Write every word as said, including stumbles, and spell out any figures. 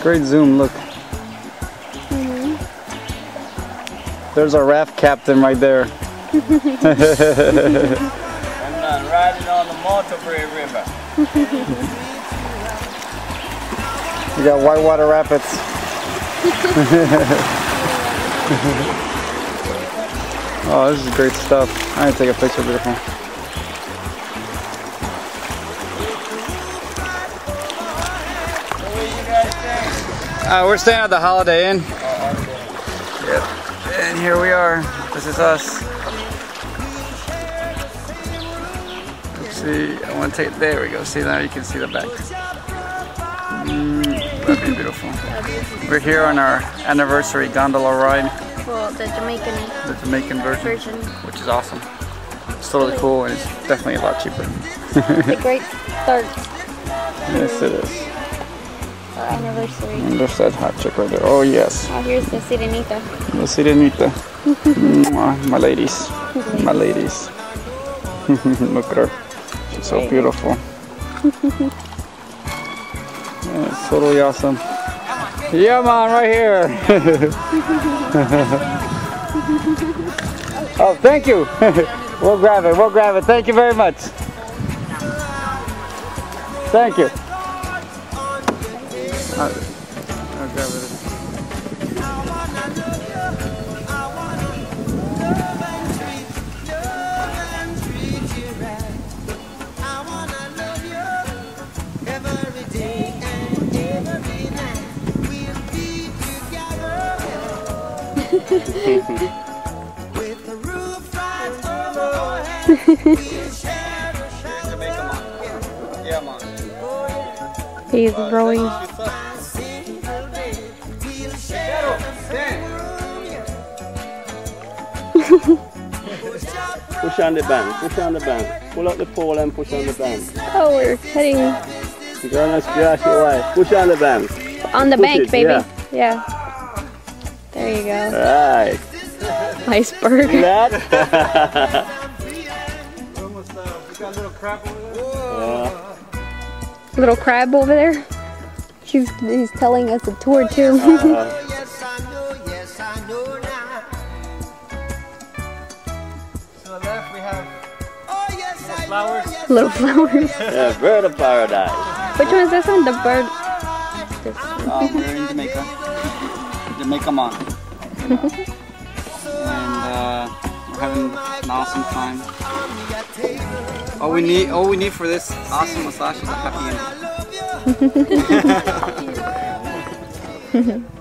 Great zoom, look. Mm-hmm. There's our raft captain right there. I'm not riding on the Martha Brae River. We got whitewater rapids. Oh, this is great stuff. I'm gonna take a picture, beautiful. Where you guys staying? Uh, we're staying at the Holiday Inn. Oh, Holiday. Yep. And here we are. This is us. Let's see. I want to take. There we go. See now you can see the back. Mm, that'd be beautiful. We're here on our anniversary gondola ride. Well, the Jamaican, The Jamaican version, version. which is awesome. It's totally cool and it's definitely a lot cheaper. It's a great start. Yes, it is. Our anniversary. And there's that hot chick right there. Oh yes. Oh, here's the Sirenita. The Sirenita. Mwah, my ladies. My ladies. Look at her. She's so beautiful. Yeah, it's totally awesome. Yeah, man, right here. Oh, thank you. We'll grab it. We'll grab it. Thank you very much. Thank you. I'll, I'll grab it. He's rowing. Push on the band, push on the band. Pull up the pole and push on the band. Oh, we're heading You're gonna splash your way. Push on the band. on the Push bank, it, baby. yeah. Yeah. There you go. Right. Iceberg. That? Yeah. Little crab over there. He's, he's telling us a tour too. Uh, To the left we have flowers. Little flowers. yeah, bird of paradise. Which one is this one? The bird. This one. Um, we're in Jamaica. Jamaica Mon. And uh, we're having an awesome time. All we need, all we need for this awesome massage is a happy ending.